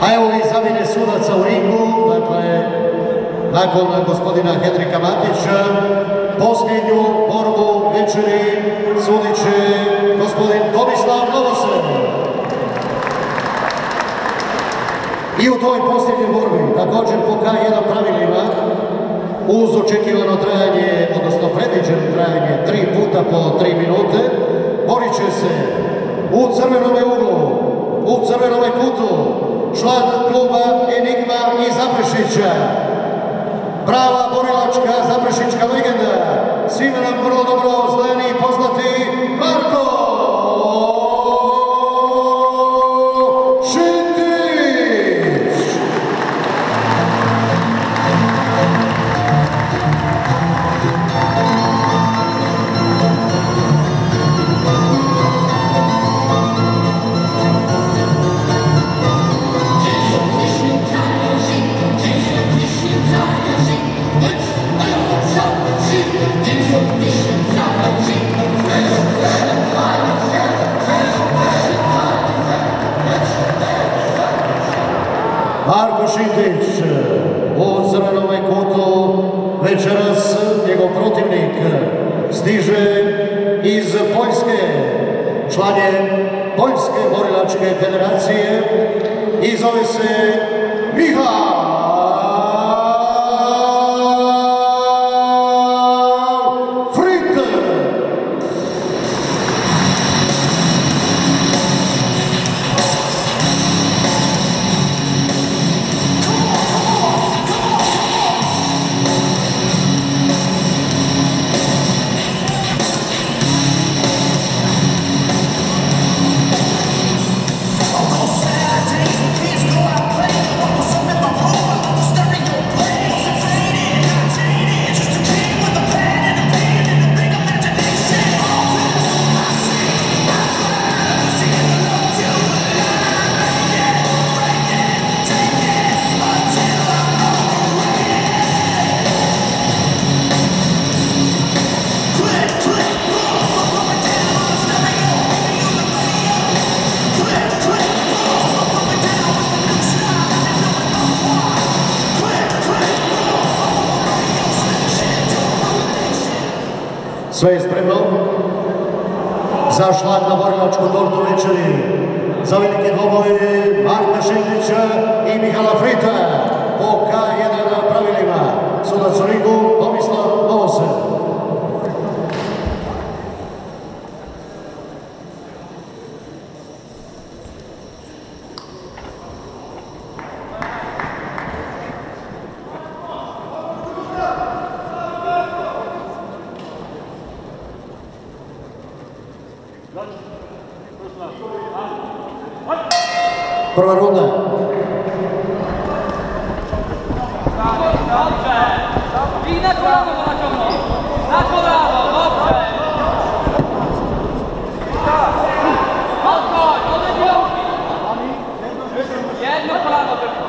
A evo i zamjene sudaca u ringu, dakle, nakon gospodina Henrika Matića, posljednju borbu večeri sudit će gospodin Tomislav Novosel. I u toj posljednjoj borbi, također po K1 pravilima, uz očekivano trajanje, odnosno predviđeno trajanje 3 puta po 3 minute, borit će se u crvenome uglu, u crvenome kutu, član kluba Enigma iz Zaprešića, prava borilačka zaprešićka legenda, svima nam vrlo dobro znani i poznati Marko Šintić. Marko Šintić u crvenome kutu, večeras njegov protivnik stiže iz Poljske, član je Poljske borilačke federacije i zove se Michal Fritte. Sve je spremno za šlag na borilačku tortu večeri. Za veliki dvoboj Marka Šintića i Michala Fritta po K1 pravilima. Sudac u ringu Tomislav Novosel. Prva runda. Dobrze! I na kolano go naciągnął! Na kolano, dobrze! Odchodź, jedno kolano tylko!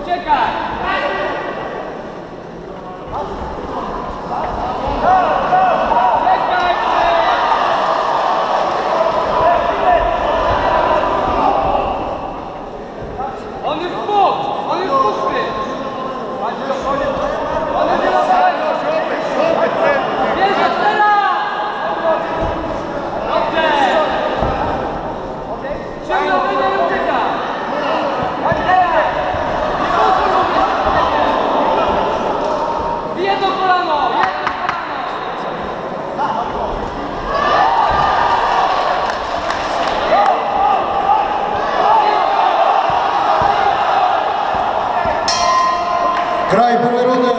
Uciekaj! On jest puszczy! On jest Bierze teraz! Dobrze! Ciągnął, wyjdzie i ucieka! Bije do kolano! Kraj prve runde.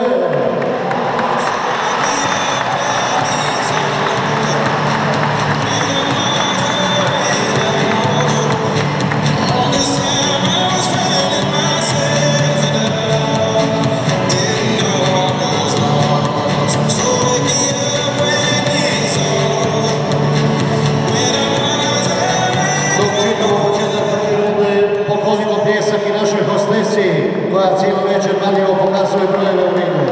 Poklonimo pljesak i našoj hostesi koja cijelo večer marljivo pokazuje brojeve u ringu.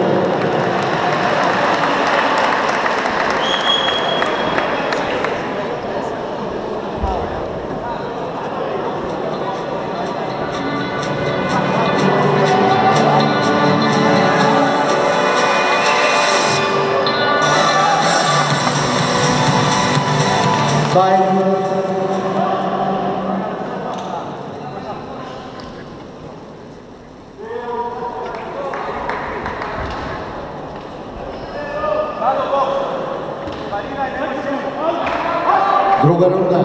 Druga runda.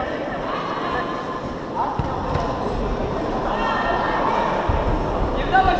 Nie wdawaj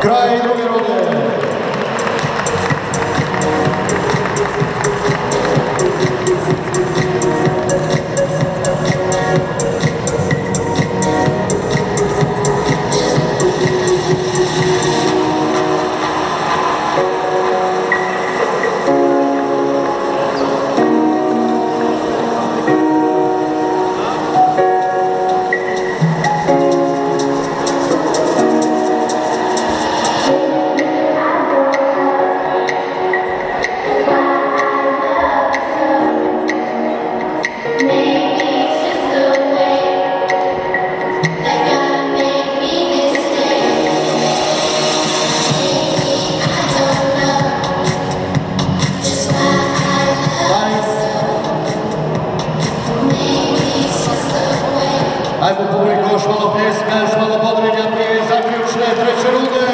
Kraj druge runde. Ajmo publiku, još malo pljeska, još malo bodrenja prije zaključne treće runde.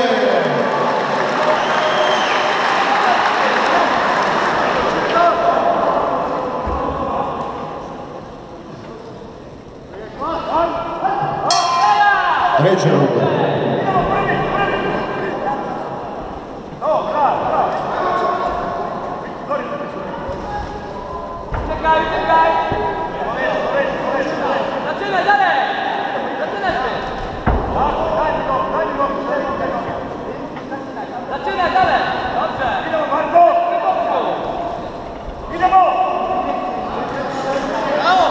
Treće runde. Czekaj, czekaj! Zaczynaj, dalej! Zaczynaj się! Zaczynaj, dalej! Dobrze! Idziemy, Marko! Idziemy! Brawo!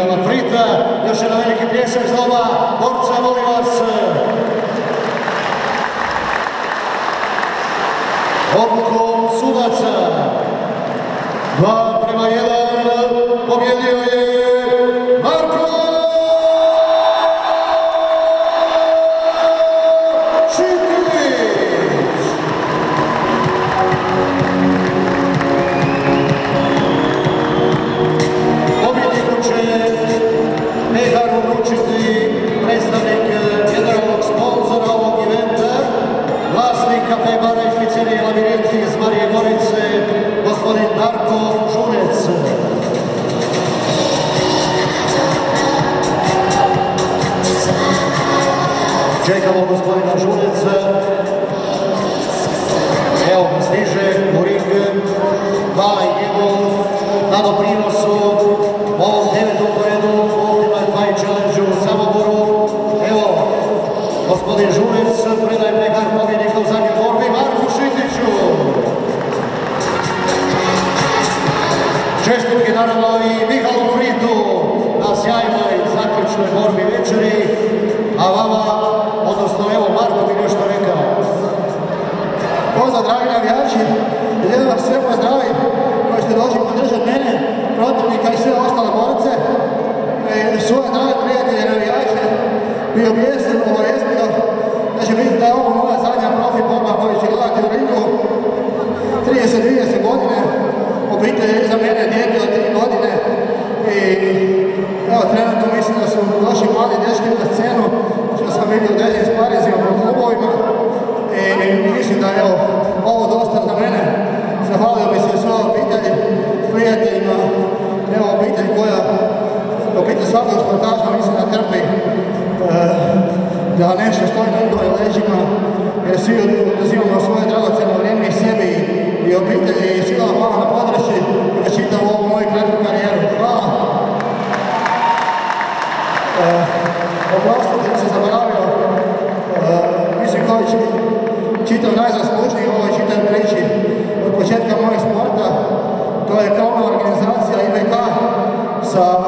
Mihajla Frita. Još jedan veliki pljesak za oba borca, molim vas. Odlukom sudaca 2:1 pobjedio je Marko Šitić. Pobjedniku će Meharu uručiti predstavnik generalnog sponzora ovog eventa, vlasnik kafe bara i pizzerije Labirinti iz Marije Gorice, gospodin Darko Žunec. Čekamo gospodina Žuneca. Evo ga stiže u ring. Hvala i njemu na doprinosu ovom 9. po redu Ultimate Fight Challenge-u u Samoboru. Evo, gospodin Žunec predaje pehar pobjednika u zadnjoj borbi Marku Šitiću. Čestitke naravno i Mihajlu Fritu na sjajnoj zaključnoj borbi večeri, a vama, odnosno evo Marko bi nešto rekao. Pozdrav dragi navijači, želim vas sve pozdraviti koji ste došli podržati mene, protivnika i sve ostale borce. Svoje drage prijatelje navijače bi obavijestio da će biti da je ovo moja zadnja profi borba koju će gledati u ringu. 30 godine, obitelj je iza mene, dijete od 3 godine i evo trenutno mislim da su došli mladi dečki na scenu, što sam vidio određenim sparizima po klubovima i mislim da je ovo dosta za mene. Zahvalio bi se svojoj obitelji, prijateljima, evo obitelj koja, obitelj svakog sportaša mislim da trpi da nešto stoji na njihovim leđima, jer svi oduzimamo svoje dragocjeno vrijeme i sebi i obitelji i svima hvala na podršci i da čitam ovu moju kratku karijeru. Hvala! Oprostite da se zaboravio, mislim koji čitav najzaslužniji u ovoj čitavoj priči od početka mojeg sporta, to je krovna organizacija IBK sa